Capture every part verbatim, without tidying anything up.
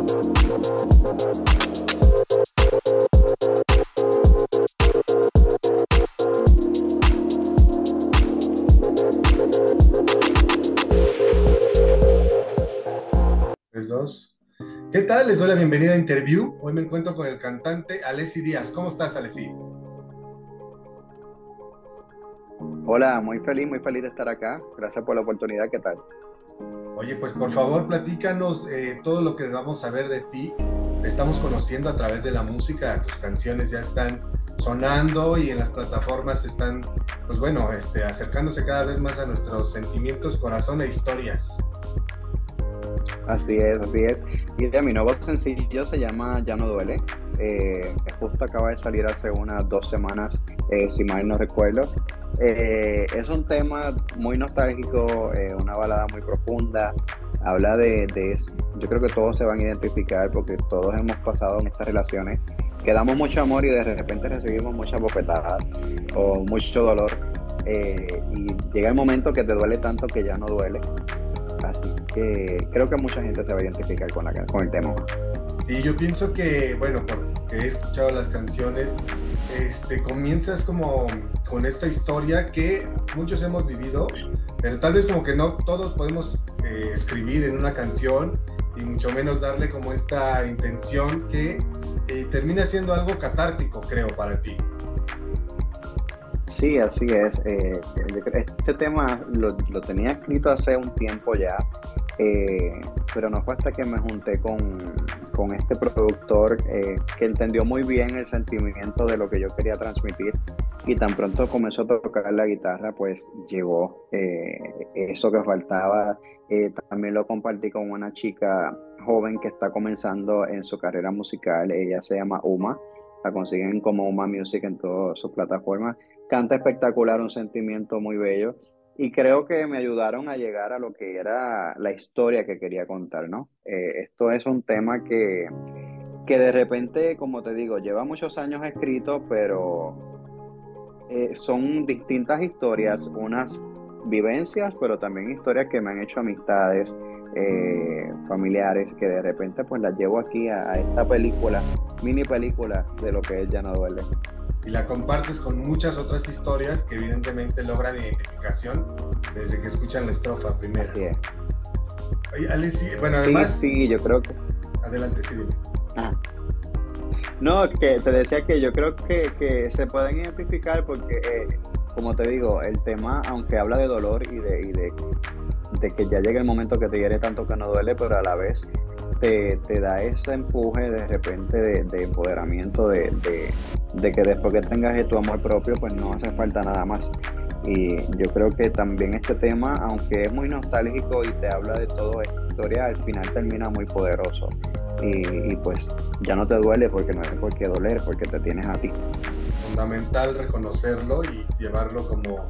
Tres, dos. ¿Qué tal? Les doy la bienvenida a Interview. Hoy me encuentro con el cantante Alessi Díaz. ¿Cómo estás, Alessi? Hola, muy feliz, muy feliz de estar acá. Gracias por la oportunidad. ¿Qué tal? Oye, pues por favor, platícanos eh, todo lo que vamos a ver de ti. Te estamos conociendo a través de la música. Tus canciones ya están sonando y en las plataformas están, pues bueno, este, acercándose cada vez más a nuestros sentimientos, corazón e historias. Así es, así es. Y de mi nuevo sencillo se llama Ya no duele. Eh, justo acaba de salir hace unas dos semanas, eh, si mal no recuerdo. Eh, es un tema muy nostálgico, eh, una balada muy profunda. Habla de, de, yo creo que todos se van a identificar porque todos hemos pasado en estas relaciones que damos mucho amor y de repente recibimos muchas bofetadas o mucho dolor. Eh, y llega el momento que te duele tanto que ya no duele. Así que creo que mucha gente se va a identificar con, la, con el tema. Sí, yo pienso que, bueno, porque he escuchado las canciones, este, comienzas como con esta historia que muchos hemos vivido, pero tal vez como que no todos podemos eh, escribir en una canción y mucho menos darle como esta intención que eh, termina siendo algo catártico, creo, para ti. Sí, así es. Eh, yo creo- este tema lo, lo tenía escrito hace un tiempo ya, eh, pero no fue hasta que me junté con, con este productor eh, que entendió muy bien el sentimiento de lo que yo quería transmitir y tan pronto comenzó a tocar la guitarra, pues llegó eh, eso que faltaba. Eh, también lo compartí con una chica joven que está comenzando en su carrera musical. Ella se llama Uma. La consiguen como Uma Music en todas sus plataformas. Canta espectacular, un sentimiento muy bello y creo que me ayudaron a llegar a lo que era la historia que quería contar, ¿no? Eh, esto es un tema que, que de repente, como te digo, lleva muchos años escrito, pero eh, son distintas historias, unas vivencias, pero también historias que me han hecho amistades, eh, familiares, que de repente pues las llevo aquí a, a esta película, mini película de lo que es Ya no duele. Y la compartes con muchas otras historias que evidentemente logran identificación desde que escuchan la estrofa primera. Así es. Oye, Alessi, bueno, Sí, además, sí, yo creo que... adelante, sí, dime. Ajá. No, que te decía que yo creo que, que se pueden identificar porque, eh, como te digo, el tema, aunque habla de dolor y de, y de, de que ya llega el momento que te hiere tanto que no duele, pero a la vez te, te da ese empuje de repente de, de empoderamiento, de, de, de que después que tengas tu amor propio, pues no hace falta nada más. Y yo creo que también este tema, aunque es muy nostálgico y te habla de toda esta historia, al final termina muy poderoso. Y, y pues ya no te duele porque no es por qué doler, porque te tienes a ti. Fundamental reconocerlo y llevarlo como,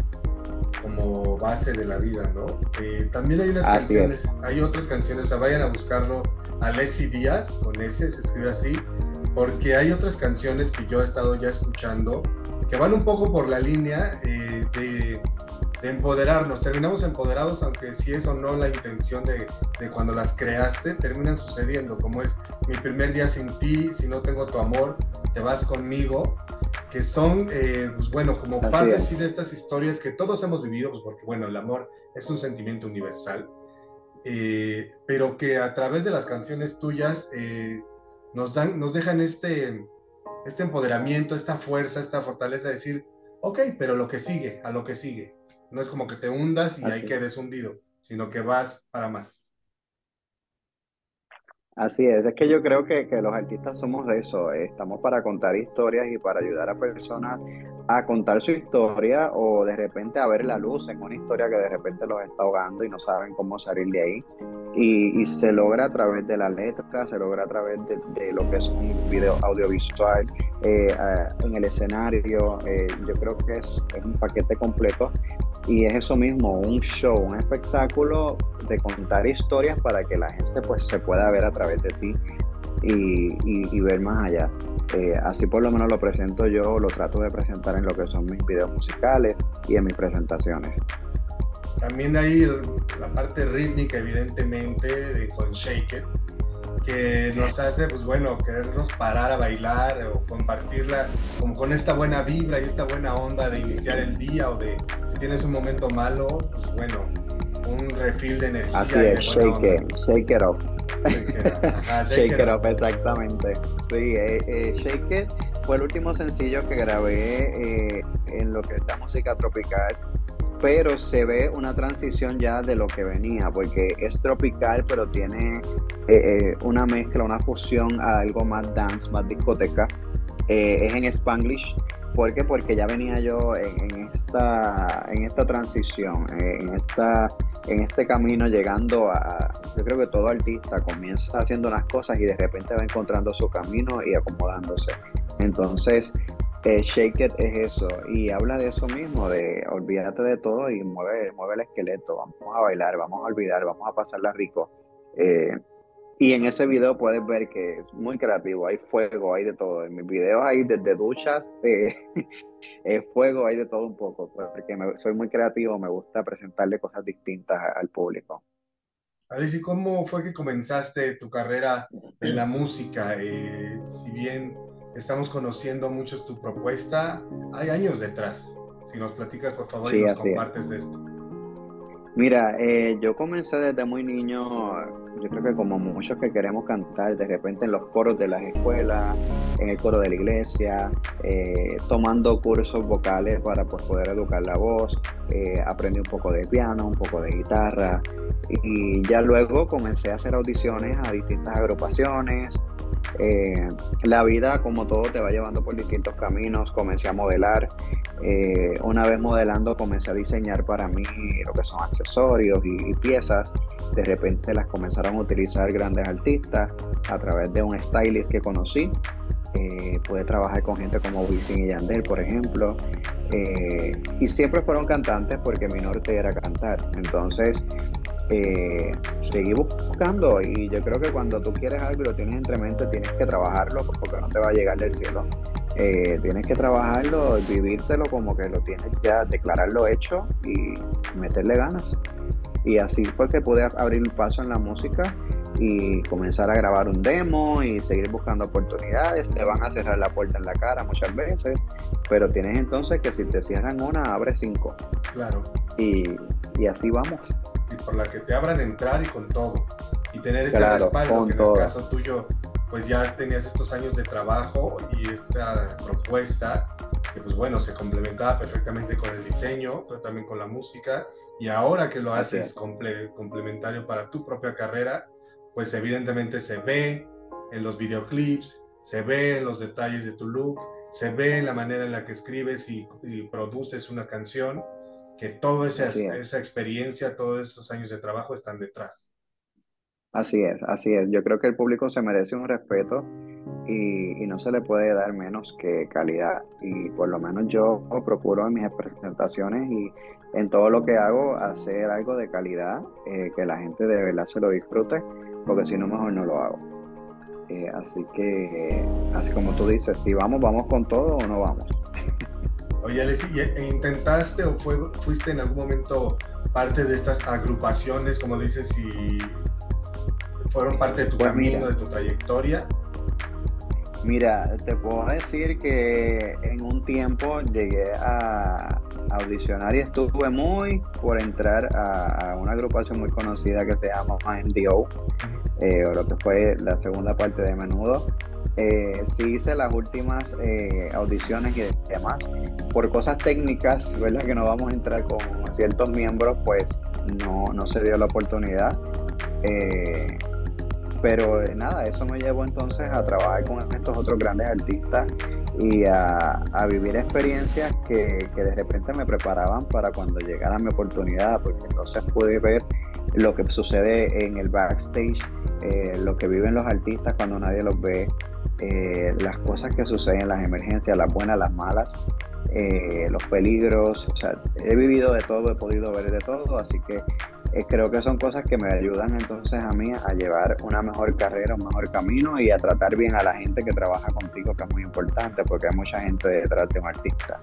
como base de la vida, ¿no? Eh, también hay unas Así es. canciones, hay otras canciones, o sea, vayan a buscarlo, Alessi Díaz, con S, se escribe así, porque hay otras canciones que yo he estado ya escuchando que van un poco por la línea eh, de, de empoderarnos. Terminamos empoderados, aunque si es o no la intención de, de cuando las creaste, terminan sucediendo, como es Mi primer día sin ti, Si no tengo tu amor, Te vas conmigo, que son, eh, pues bueno, como Así parte es. sí, de estas historias que todos hemos vivido, pues porque bueno, el amor es un sentimiento universal, eh, pero que a través de las canciones tuyas eh, nos, dan, nos dejan este, este empoderamiento, esta fuerza, esta fortaleza de decir, ok, pero lo que sigue, a lo que sigue. No es como que te hundas y ahí Así quedes hundido, sino que vas para más. Así es, es que yo creo que, que los artistas somos de eso, eh, estamos para contar historias y para ayudar a personas a contar su historia o de repente a ver la luz en una historia que de repente los está ahogando y no saben cómo salir de ahí. Y, y se logra a través de la letra, se logra a través de, de lo que es un video audiovisual, eh, eh, en el escenario, eh, yo creo que es, es un paquete completo y es eso mismo, un show, un espectáculo de contar historias para que la gente pues se pueda ver a través de ti y, y, y ver más allá. Eh, así por lo menos lo presento yo, lo trato de presentar en lo que son mis videos musicales y en mis presentaciones. También hay la parte rítmica, evidentemente, de, con Shake It, que nos hace, pues bueno, querernos parar a bailar o compartirla como con esta buena vibra y esta buena onda de iniciar el día o de si tienes un momento malo, pues bueno, un refill de Así energía y de es, buena shake onda. it, shake it up. Shake it up, ajá, shake Shake it It up. Up, exactamente. Sí, eh, eh, Shake It fue el último sencillo que grabé eh, en lo que es la música tropical, pero se ve una transición ya de lo que venía, porque es tropical, pero tiene eh, eh, una mezcla, una fusión a algo más dance, más discoteca. Eh, es en Spanglish. ¿Por qué? Porque ya venía yo en, en esta, en esta transición, eh, en, esta, en este camino llegando a... Yo creo que todo artista comienza haciendo unas cosas y de repente va encontrando su camino y acomodándose. Entonces, eh, Shake It es eso, y habla de eso mismo, de olvídate de todo y mueve, mueve el esqueleto, vamos a bailar, vamos a olvidar, vamos a pasarla rico. Eh, y en ese video puedes ver que es muy creativo, hay fuego, hay de todo. En mis videos hay desde duchas, eh, eh, fuego, hay de todo un poco, pues, porque me- soy muy creativo, me gusta presentarle cosas distintas a- al público. Alice, ¿y cómo fue que comenzaste tu carrera en la música? Eh, si bien estamos conociendo mucho tu propuesta, hay años detrás. Si nos platicas, por favor, y Sí, nos así es. compartes de esto. Mira, eh, yo comencé desde muy niño, yo creo que como muchos que queremos cantar, de repente en los coros de las escuelas, en el coro de la iglesia, eh, tomando cursos vocales para pues, poder educar la voz, eh, aprendí un poco de piano, un poco de guitarra, y ya luego comencé a hacer audiciones a distintas agrupaciones. Eh, la vida, como todo, te va llevando por distintos caminos. Comencé a modelar. Eh, una vez modelando, comencé a diseñar para mí lo que son accesorios y, y piezas. De repente las comenzaron a utilizar grandes artistas a través de un stylist que conocí. Eh, pude trabajar con gente como Wisin y Yandel, por ejemplo. Eh, y siempre fueron cantantes porque mi norte era cantar. Entonces, eh, seguí buscando, y yo creo que cuando tú quieres algo y lo tienes entre mente, tienes que trabajarlo porque no te va a llegar del cielo. Eh, tienes que trabajarlo, vivírtelo como que lo tienes ya, declararlo hecho y meterle ganas. Y así fue que pude abrir el paso en la música y comenzar a grabar un demo y seguir buscando oportunidades. Te van a cerrar la puerta en la cara muchas veces, pero tienes entonces que si te cierran una, abre cinco. Claro. Y, y así vamos. Y por la que te abran entrar y con todo. Y tener este Claro, respaldo, con que en todo. el caso tuyo, pues ya tenías estos años de trabajo y esta propuesta, que pues bueno, se complementaba perfectamente con el diseño, pero también con la música. Y ahora que lo Así haces es. comple complementario para tu propia carrera, pues evidentemente se ve en los videoclips, se ve en los detalles de tu look, se ve en la manera en la que escribes y, y produces una canción, que toda esa, Así es. esa experiencia, todos esos años de trabajo están detrás. Así es, así es. Yo creo que el público se merece un respeto y, y no se le puede dar menos que calidad. Y por lo menos yo procuro en mis presentaciones y en todo lo que hago hacer algo de calidad, eh, que la gente de verdad se lo disfrute, porque si no, mejor no lo hago. Eh, así que, así como tú dices, si vamos, vamos con todo o no vamos. Oye, Alessi, ¿y- ¿intentaste o fue, fuiste en algún momento parte de estas agrupaciones, como dices, y fueron parte de tu Pues camino, mira, de tu trayectoria? Mira, te puedo decir que en un tiempo llegué a audicionar y estuve muy por entrar a, a una agrupación muy conocida que se llama M D O, eh, o lo que fue la segunda parte de Menudo. Eh, sí hice las últimas eh, audiciones y demás. Por cosas técnicas, ¿verdad? Que no vamos a entrar con ciertos miembros, pues no, no se dio la oportunidad. Eh, Pero eh, nada, eso me llevó entonces a trabajar con estos otros grandes artistas y a, a vivir experiencias que, que de repente me preparaban para cuando llegara mi oportunidad, porque entonces pude ver lo que sucede en el backstage, eh, lo que viven los artistas cuando nadie los ve, eh, las cosas que suceden, las emergencias, las buenas, las malas, eh, los peligros. O sea, he vivido de todo, he podido ver de todo, así que eh, creo que son cosas que me ayudan entonces a mí a llevar una mejor carrera, un mejor camino y a tratar bien a la gente que trabaja contigo, que es muy importante porque hay mucha gente detrás de un artista.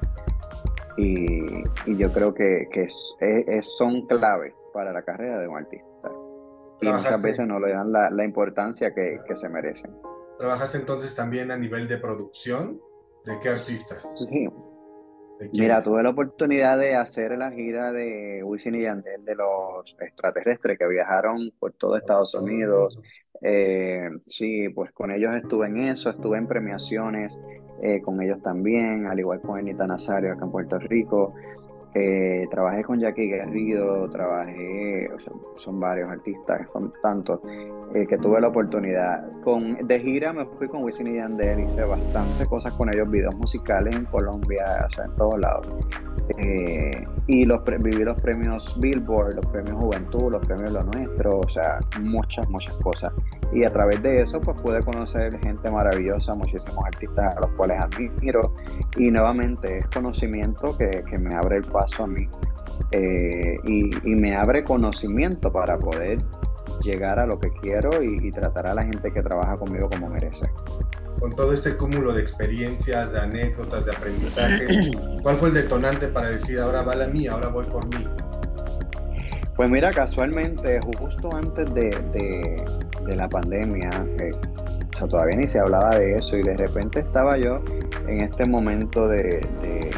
Y, y yo creo que, que es, es- son clave para la carrera de un artista. y muchas Trabajaste, veces no le dan la, la importancia que, que se merecen. trabajaste entonces también a nivel de producción. ¿De qué artistas? Sí, ¿De mira, quiénes? tuve la oportunidad de hacer la gira de Wisin y Yandel de los extraterrestres que viajaron por todo Estados Unidos. Eh, sí, pues con ellos estuve en eso, estuve en premiaciones eh, con ellos también, al igual con Anita Nazario acá en Puerto Rico. Eh, trabajé con Jackie Guerrido, trabajé, o sea, son varios artistas, son tantos, eh, que tuve la oportunidad. Con, de gira me fui con Wisin y Yandel, hice bastantes cosas con ellos, videos musicales en Colombia, o sea, en todos lados. Eh, y los pre- viví los premios Billboard, los premios Juventud, los premios Lo Nuestro, o sea, muchas, muchas cosas. Y a través de eso, pues pude conocer gente maravillosa, muchísimos artistas a los cuales admiro. Y nuevamente es conocimiento que, que me abre el paso a mí eh, y, y me abre conocimiento para poder llegar a lo que quiero y, y tratar a la gente que trabaja conmigo como merece. Con todo este cúmulo de experiencias, de anécdotas, de aprendizajes, ¿cuál fue el detonante para decir, ahora va la mía, ahora voy por mí? Pues mira, casualmente, justo antes de, de, de la pandemia, eh, o sea, todavía ni se hablaba de eso y de repente estaba yo en este momento de, de,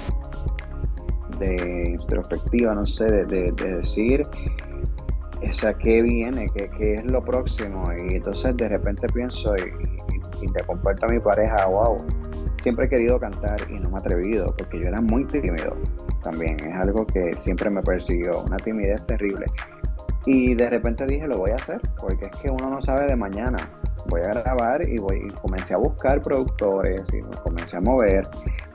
de introspectiva, no sé, de, de, de decir, o sea, ¿qué viene? ¿Qué, qué es lo próximo? Y entonces de repente pienso y, y, y le comparto a mi pareja, wow, siempre he querido cantar y no me he atrevido porque yo era muy tímido también, es algo que siempre me persiguió, una timidez terrible. Y de repente dije, lo voy a hacer, porque es que uno no sabe de mañana. Voy a grabar y, voy, y comencé a buscar productores y me comencé a mover.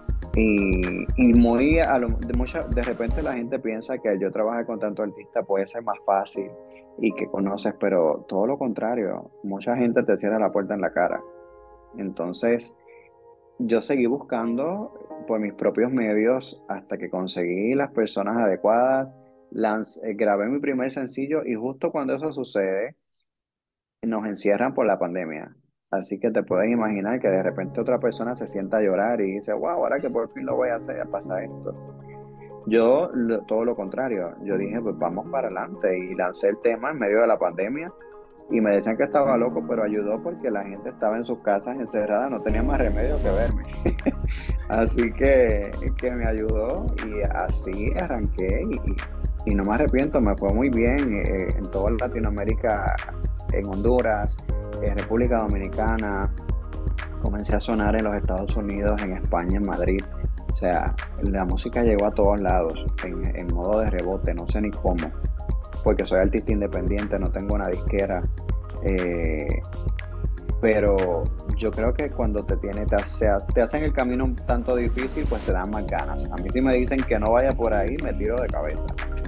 Y, y muy a lo, de, mucha, de repente la gente piensa que yo trabajar con tanto artista puede ser más fácil y que conoces, pero todo lo contrario, mucha gente te cierra la puerta en la cara. Entonces, yo seguí buscando por mis propios medios hasta que conseguí las personas adecuadas, lance, eh, grabé mi primer sencillo y justo cuando eso sucede, nos encierran por la pandemia. Así que te puedes imaginar que de repente otra persona se sienta a llorar y dice, wow, ahora que por fin lo voy a hacer, pasa esto. Yo lo- todo lo contrario, yo dije, pues vamos para adelante y lancé el tema en medio de la pandemia y me decían que estaba loco, pero ayudó porque la gente estaba en sus casas encerrada, no tenía más remedio que verme. Así que, que me ayudó y así arranqué y, y no me arrepiento, me fue muy bien eh, en toda Latinoamérica, en Honduras, en República Dominicana, comencé a sonar en los Estados Unidos, en España, en Madrid. O sea, la música llegó a todos lados, en, en modo de rebote, no sé ni cómo, porque soy artista independiente, no tengo una disquera. Eh, pero yo creo que cuando te tiene, te, hace, te hacen el camino un tanto difícil, pues te dan más ganas. A mí si me dicen que no vaya por ahí, me tiro de cabeza.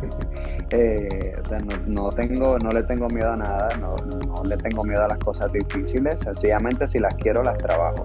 Eh, o sea, no, no, tengo, no le tengo miedo a nada, no, no le tengo miedo a las cosas difíciles, sencillamente si las quiero, las trabajo.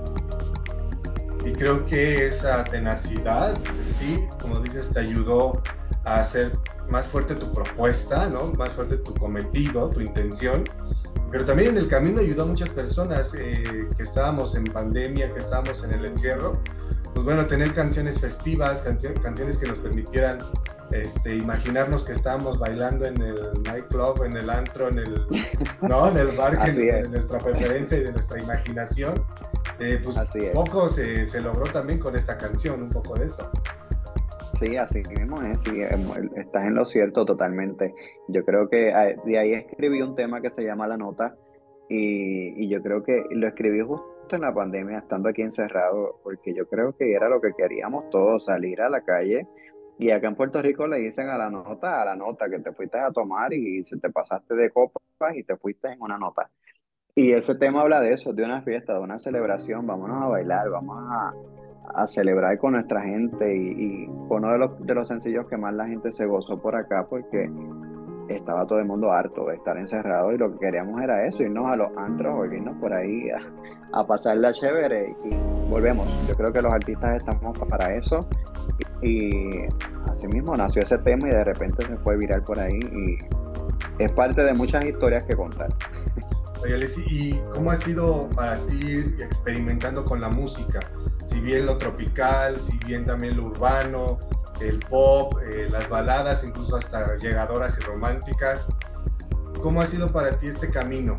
Y creo que esa tenacidad, sí, como dices, te ayudó a hacer más fuerte tu propuesta, ¿no? Más fuerte tu cometido, tu intención. Pero también en el camino ayudó a muchas personas eh, que estábamos en pandemia, que estábamos en el encierro. Pues bueno, tener canciones festivas, cancio canciones que nos permitieran este, imaginarnos que estábamos bailando en el nightclub, en el antro, en el, ¿no? En el bar que de nuestra preferencia y de nuestra imaginación. Eh, pues así es. Poco se, se logró también con esta canción, un poco de eso. Sí, así mismo es, sí, estás en lo cierto totalmente. Yo creo que de ahí escribí un tema que se llama La Nota y, y yo creo que lo escribí justo en la pandemia, estando aquí encerrado, porque yo creo que era lo que queríamos todos, salir a la calle. Y acá en Puerto Rico le dicen a la nota, a la nota, que te fuiste a tomar y se te pasaste de copas y te fuiste en una nota. Y ese tema habla de eso, de una fiesta, de una celebración, vámonos a bailar, vamos a, a celebrar con nuestra gente y, y fue uno de los, de los sencillos que más la gente se gozó por acá porque estaba todo el mundo harto de estar encerrado y lo que queríamos era eso, irnos a los antros o irnos por ahí a, a pasarla chévere y volvemos. Yo creo que los artistas estamos para eso y, y así mismo nació ese tema y de repente se fue viral por ahí y es parte de muchas historias que contar. Oye, Alessi, ¿y cómo ha sido para ti ir experimentando con la música? Si bien lo tropical, si bien también lo urbano, el pop, eh, las baladas, incluso hasta llegadoras y románticas. ¿Cómo ha sido para ti este camino?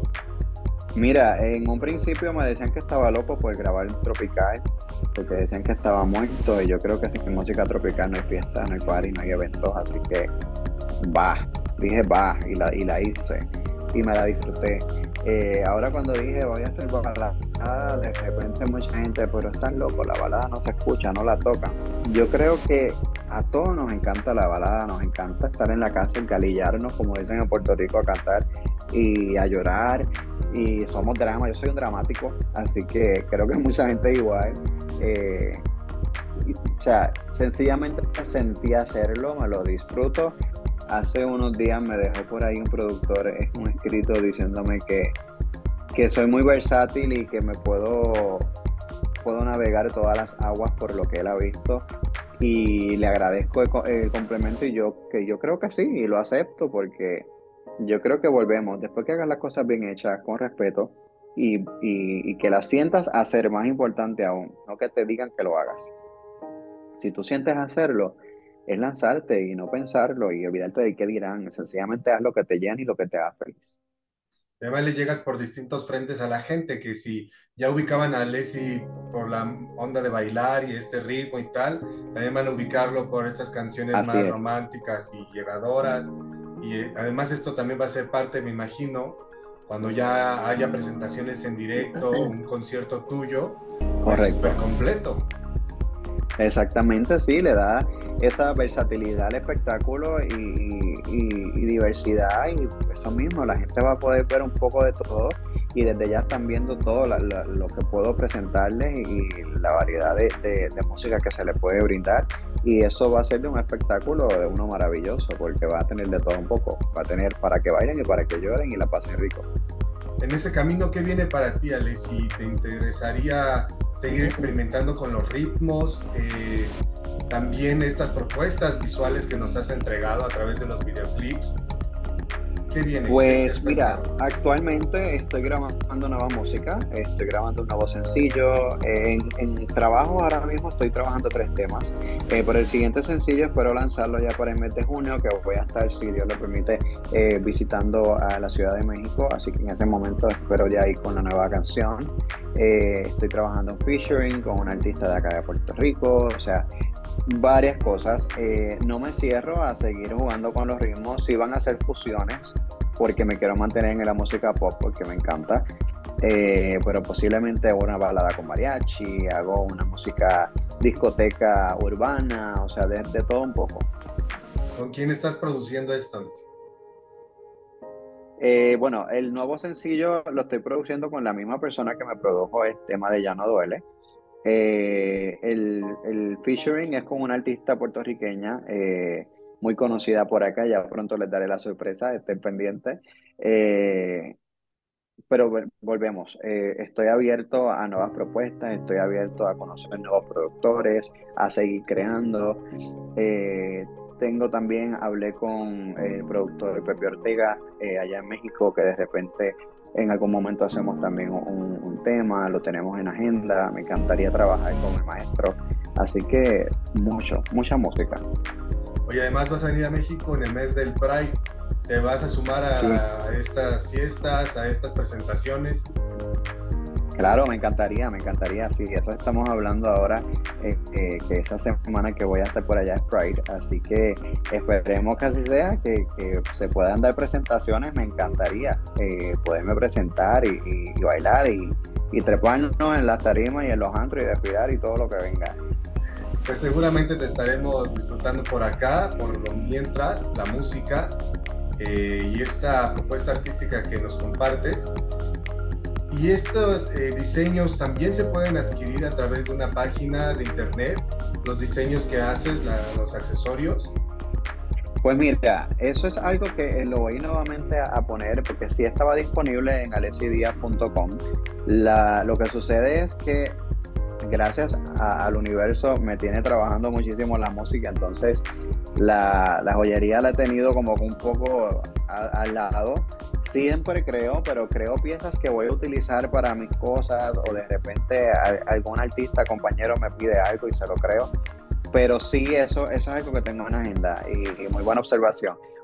Mira, en un principio me decían que estaba loco por grabar tropical, porque decían que estaba muerto, y yo creo que sin música tropical no hay fiesta, no hay party, no hay eventos, así que va, dije va, y la, y la hice, y me la disfruté. Eh, ahora cuando dije voy a hacer balada, de repente mucha gente, pero estás loco, la balada no se escucha, no la tocan. Yo creo que a todos nos encanta la balada, nos encanta estar en la casa y calillarnos, como dicen en Puerto Rico, a cantar y a llorar, y somos drama, yo soy un dramático, así que creo que mucha gente igual. Eh, o sea, sencillamente sentí hacerlo, me lo disfruto. Hace unos días me dejó por ahí un productor es un escrito diciéndome que, que soy muy versátil y que me puedo, puedo navegar todas las aguas por lo que él ha visto, y le agradezco el, el complemento, y yo, que yo creo que sí, y lo acepto, porque yo creo que volvemos, después que hagas las cosas bien hechas, con respeto, y, y, y que las sientas hacer, más importante aún, no que te digan que lo hagas. Si tú sientes hacerlo, es lanzarte y no pensarlo y olvidarte de qué dirán. Sencillamente haz lo que te llena y lo que te haga feliz. Además le llegas por distintos frentes a la gente, que si ya ubicaban a Leslie por la onda de bailar y este ritmo y tal, también van a ubicarlo por estas canciones Así más es. románticas y llegadoras. Y eh, además esto también va a ser parte, me imagino, cuando ya haya presentaciones en directo, un concierto tuyo, pues Correcto. súper completo. Exactamente, sí, le da esa versatilidad al espectáculo y, y, y diversidad, y eso mismo, la gente va a poder ver un poco de todo, y desde ya están viendo todo la, la, lo que puedo presentarles y la variedad de, de, de música que se les puede brindar, y eso va a ser de un espectáculo de uno maravilloso, porque va a tener de todo un poco, va a tener para que bailen y para que lloren y la pasen rico. En ese camino, ¿qué viene para ti, Ale? Si te interesaría seguir experimentando con los ritmos, eh, también estas propuestas visuales que nos has entregado a través de los videoclips, ¿qué viene? Pues ¿Qué mira, actualmente estoy grabando nueva música, estoy grabando un nuevo sencillo, eh, en, en trabajo ahora mismo estoy trabajando tres temas, eh, por el siguiente sencillo espero lanzarlo ya para el mes de junio, que voy a estar, si Dios lo permite, eh, visitando a la Ciudad de México, así que en ese momento espero ya ir con la nueva canción. Eh, estoy trabajando en featuring con un artista de acá de Puerto Rico, o sea, varias cosas. Eh, no me cierro a seguir jugando con los ritmos, sí van a hacer fusiones, porque me quiero mantener en la música pop, porque me encanta, eh, pero posiblemente hago una balada con mariachi, hago una música discoteca urbana, o sea, de, de todo un poco. ¿Con quién estás produciendo esto? Eh, bueno, el nuevo sencillo lo estoy produciendo con la misma persona que me produjo el tema de Ya No Duele. Eh, el, el featuring es con una artista puertorriqueña eh, muy conocida por acá, ya pronto les daré la sorpresa, estén pendientes. Eh, pero vol- volvemos, eh, estoy abierto a nuevas propuestas, estoy abierto a conocer nuevos productores, a seguir creando. Eh, tengo también, hablé con el productor Pepe Ortega eh, allá en México, que de repente en algún momento hacemos también un, un tema, lo tenemos en agenda, me encantaría trabajar con el maestro, así que mucho, mucha música. Oye, además vas a venir a México en el mes del Pride, ¿te vas a sumar a, Sí. a estas fiestas, a estas presentaciones? Claro, me encantaría, me encantaría, sí, eso estamos hablando ahora, eh, eh, que esa semana que voy a estar por allá es Pride, así que esperemos que así sea, que, que se puedan dar presentaciones, me encantaría eh, poderme presentar y, y, y bailar y, y treparnos en las tarimas y en los antros y desfilar y todo lo que venga. Pues seguramente te estaremos disfrutando por acá, por lo mientras, la música eh, y esta propuesta artística que nos compartes. Y estos eh, diseños también se pueden adquirir a través de una página de internet, los diseños que haces, la, los accesorios. Pues mira, eso es algo que lo voy nuevamente a, a poner, porque sí estaba disponible en alexidíaz punto com. La, lo que sucede es que gracias a, al universo me tiene trabajando muchísimo la música, entonces la, la joyería la he tenido como que un poco a, al lado. Siempre creo, pero creo piezas que voy a utilizar para mis cosas, o de repente a, algún artista, compañero me pide algo y se lo creo. Pero sí, eso, eso es algo que tengo en agenda, y, y muy buena observación.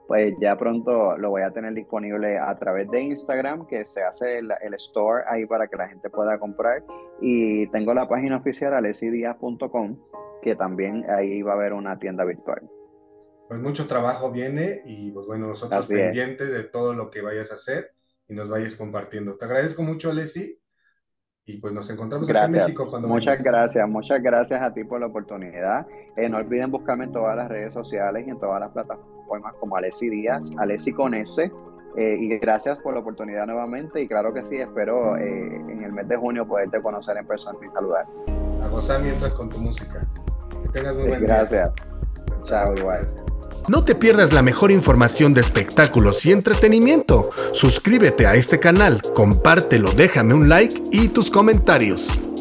pues ya pronto lo voy a tener disponible a través de Instagram, que se hace el, el store ahí para que la gente pueda comprar. Y tengo la página oficial alessi díaz punto com, que también ahí va a haber una tienda virtual. Pues mucho trabajo viene y pues bueno, nosotros Así pendientes de todo lo que vayas a hacer y nos vayas compartiendo. Te agradezco mucho, Alessi, y pues nos encontramos aquí en Gracias, México cuando muchas vengas. gracias, muchas gracias a ti por la oportunidad. Eh, no olviden buscarme en todas las redes sociales y en todas las plataformas como Alessi Díaz, Alessi con S. Eh, y gracias por la oportunidad nuevamente. Y claro que sí, espero eh, en el mes de junio poderte conocer en persona y saludar. A gozar mientras con tu música. Que tengas muy buen día. Gracias. Chao, igual. Gracias. No te pierdas la mejor información de espectáculos y entretenimiento. Suscríbete a este canal, compártelo, déjame un like y tus comentarios.